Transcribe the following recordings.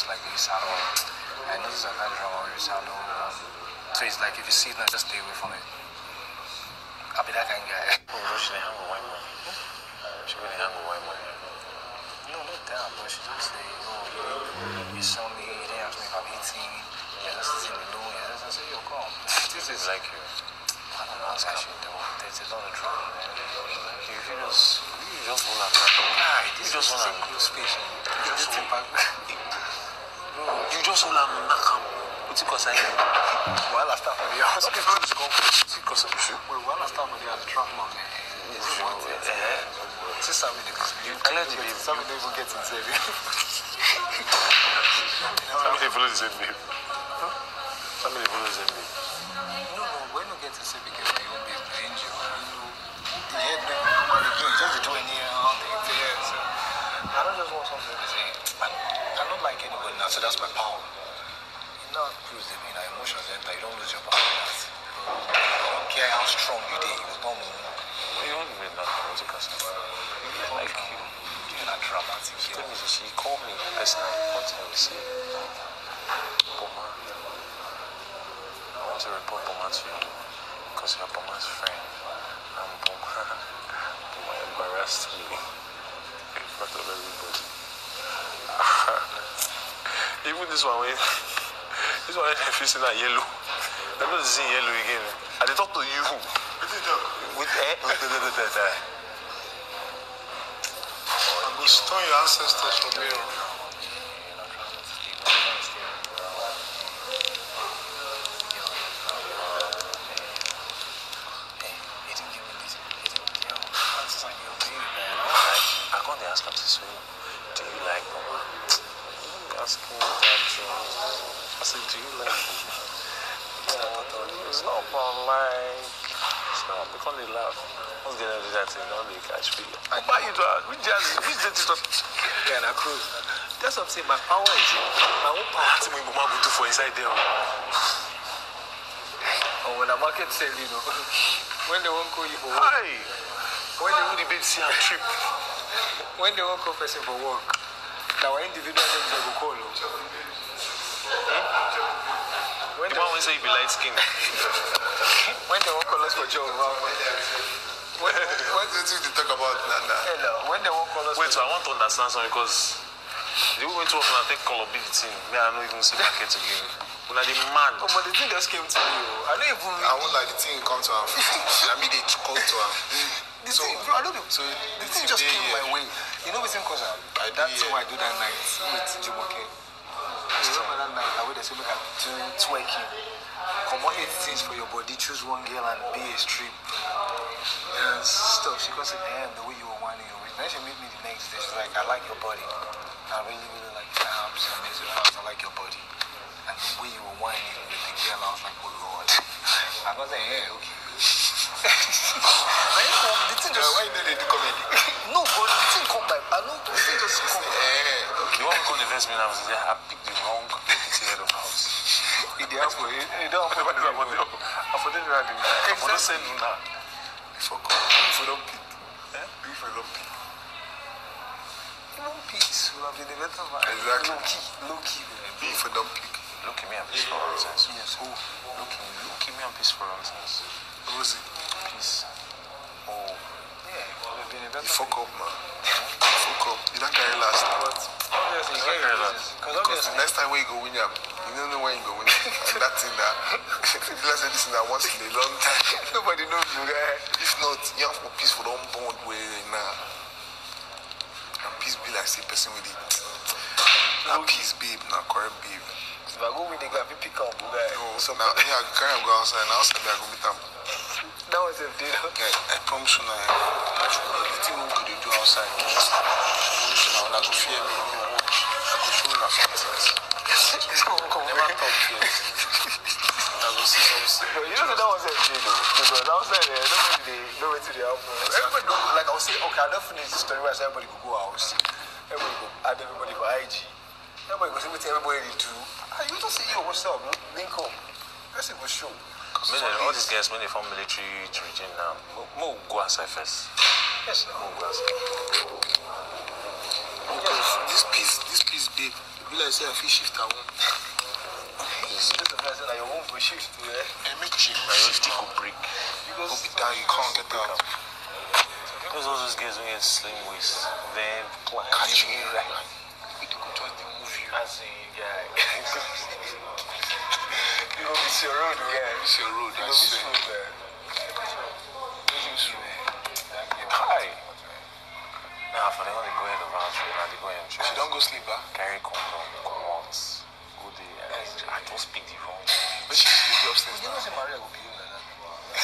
just like this. I notice that drama always so it's like if you see it, just stay away from it. I'll be that kind of guy. She didn't hang with white man. She really hang with white man. No, not that, but she just say, oh, you saw me, you didn't ask me if I'm 18. Yeah, just sitting alone. Yeah, I say, yo, come. This is like you. I don't know, actually, there's a lot of drama, man. You just want to cry. This is just a cool space. You just want to knock him. What's it called? Well, I start from the house. Okay, how does it go? Because of you. Well, I start from the house, drama, man. You clearly some don't even get in saving. Somebody follow the same babe. Somebody follow the same babe. No, when you get to say because they won't be the angel. The head what they do, just doing here all the things. I don't just want something to say. I don't like anybody now, so that's my power. You know, proves that emotions enter, you don't lose your power. I don't care how strong you did, you don't move. You don't even know how to cuss. Like you. You're not dramatic. She called me personally one time and said, Boma, I want to report Boma to you because you're Boma's friend. And Boma embarrassed me in front of everybody. Even this one, if you see that yellow, I don't see yellow again. I did talk to you. With I'm going to stone your ancestors from here. I can't ask him to say, do you like Boma? Asking me that, I said, do you like Boma? It's not about like. So because they laugh, what's gonna do that thing? Don't they catch people? Why you do that? Which Yeah, I cruise. That's what I'm saying. My power is my own power. That's what Boma will do for inside there. Oh, when the market sell, when they won't call you for work. Hi! When they only baby see a trip. When they won't call person for work. Now, individual names they will call you. When the one will say you be light skin. When they won't call us for job. What did you talk about Nanda? When they won't call us wait, so I want to understand something because the way to work and take call of the team, me I don't even see market again. When I demand. Oh, but the thing just came to me. I don't even. I won't like the thing come to him. I mean, they call to him. So, bro, I don't know. So the thing just came my way. You know what's in cause that's why I do that night with Jumoke. You remember that night where they say look at twerking. Come on, 8 things for your body, choose one girl and be a strip. And stuff. She goes, damn, the way you were whining your waist. Then she meet me the next day. She's like, I like your body. I really, really like your arms. I like your body. And the way you were whining with the girl, I was like, oh Lord. I was like, yeah, okay. The thing just. Why did they do comedy? No, but the thing come by. I know the thing just come by. You want to go to the first minute and say, I picked the wrong head of house. You don't have to. I forget you had it. I forget to say no now. If you don't pick. If you don't pick. Low peace will have been a better man. Exactly. Low key. If you don't pick. Look at me and peace for nonsense. Yes, who? Look at me and peace for nonsense. Rosie. Peace. Oh. Yeah, will have been a better You fuck up, man. You fuck up. You don't carry last. But obviously, you carry last. Because the next time when you go win, you don't know when you go win. And that thing that, let's say this thing that once in a long time. Nobody knows you there. If not, you have for peace for don't bond way now. And peace be like say person with it. Now peace babe, now correct babe. If I go with the guy, pick up the guy. No, so now I carry him go outside. Now outside I go meet him. That was a deal. I promise you now. The thing we could do outside. Now I go fear me. I go show you something. Never talk to you. I go see something. But you know that was a deal though. Because outside there, nobody know where to the album. Everybody know, like I was saying, okay, I don't finish the story where everybody could go out. Everybody go add everybody for IG. Everybody go see what everybody do. You just say, yo, what's up? Link up. Person go show. All these guys, when they form military region now, more go outside first. Yes, sir. More go outside. Because this piece this babe. You be like say I feel shift at one. Just the person that your womb will shift to And make chick. My own stick will break. Go be down, you can't get out. Because all those guys who get slim waist, then Catch you right. You could just move you. as in, yeah. You go miss your road, yeah. Miss your road, You go I miss swear. road, man. hi. Nah, for the only go ahead of house, they go ahead and She don't go sleep, huh? carry condom, come out, go there. I don't speak the wrong. But she's be upstairs You now. know, say Maria will behave like that.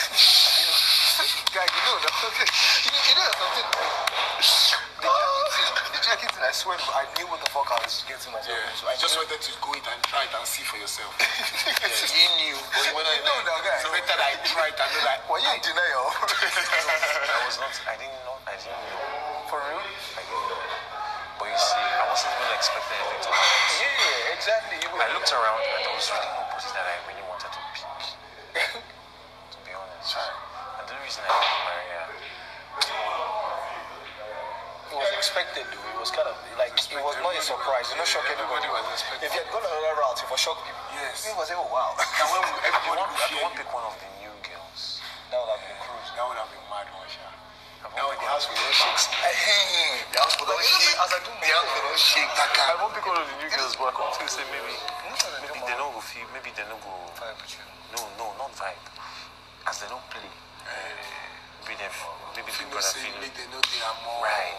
Guy, you know that. You know something. The jacket thing, I swear, I knew what the fuck I was getting myself into. I just wanted to go it and try it and see for yourself. You knew. But when I know that guy. It's better that I try it and know that. Well, you deny your I didn't know. For real? I didn't know. But you see, I wasn't even expecting anything to happen. Yeah, exactly. I looked around and there was really nobody that I really wanted to pick. To be honest. And the reason I picked Maria, It was expected, though. It was kind of like, it was not a surprise. You know, shock everybody. Everybody was expecting. If you had gone another route, it was shock people. Yes. It was like, oh, wow. Now when everybody would I fear want you, to pick one of the new girls. That would have been cruise. that would have been mad, Marsha. Now in the house, we don't shake. The house, we don't shake. As I do, the house, we don't shake. That I guy. won't pick one of the new girls, but I come to say maybe they don't go feel, maybe they don't go. No, not vibe. As they don't play. Maybe Big Brother Say feel. make they know they are more. Right.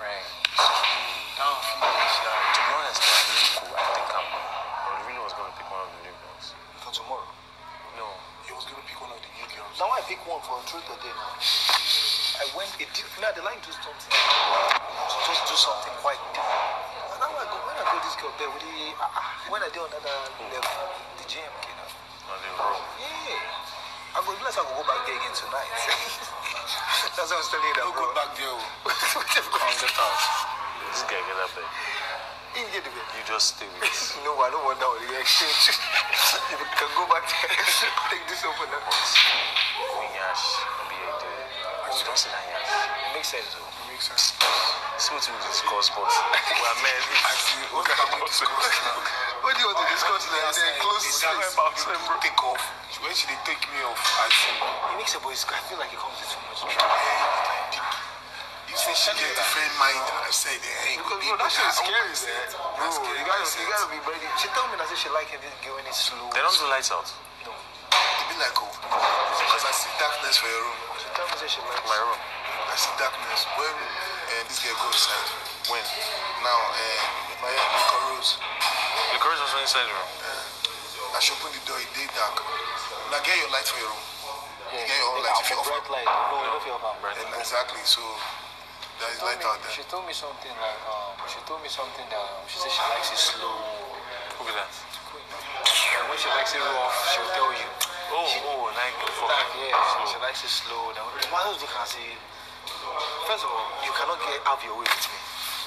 Down feel. To be honest, though, I'm really cool. I think I really was going to pick one of the new girls. For tomorrow. No. He was gonna pick one of the new girls. Now I pick one for truth or dare now. I went a deep. Now they like to do something. Just do something quite deep. And now when I go this girl there with the when I do another level, the JMK now. On the road. Yeah. I'm going to go back there again tonight. That's what I was telling you that. Don't go back there. Calm get out. This guy get up there. You just stay with us. No, I don't want that with the exchange. If you can go back there, take this open up. Yash, be a day. Don't say that yash. It makes sense though. It makes sense. See what we discuss, but we are men. What can we discuss now? What do you want to discuss now? Then close the space. Take off. When should they take me off? It makes a boy, I feel like it comes with too much trouble. You say she get different mind. I said, hey, Because bro, that shit is scary, man. Bro, you gotta be ready. She told me that she like it going in slow. They don't do lights out. No. It be like, oh, because I see darkness for your room. She told me that she like My room. I see darkness. When this girl goes inside. When? Now, my Nico Rose. The girls was inside the room. I should open the door, it day dark. Now get your light for your room. yeah, get your own light. If you offer. bright light. No, you don't feel bad. Exactly, so there is light out there. She told me something like, that she said she likes it slow. Who be that? And when she likes it rough, she'll tell you. Like She likes it slow. Then what else you can say? First of all, you cannot have your way with me.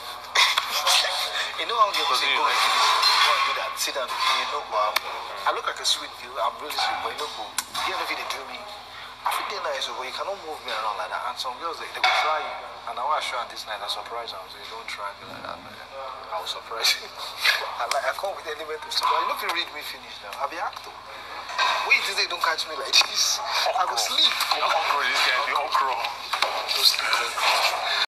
You know how you're going to go and do that, sit down, you know, I look like a sweet girl, I'm really sweet, but you know, the end of it, they do me. I feel they're nice, but you cannot move me around like that. And some girls, they will try you. And I want to show her this night, I surprise them. So you don't try me like that, man. I will surprise you. I come with the element of surprise. You know if you read me finish now, I'll be actor. Wait till they don't catch me like this. I go sleep. This guy, the okra. Go sleep.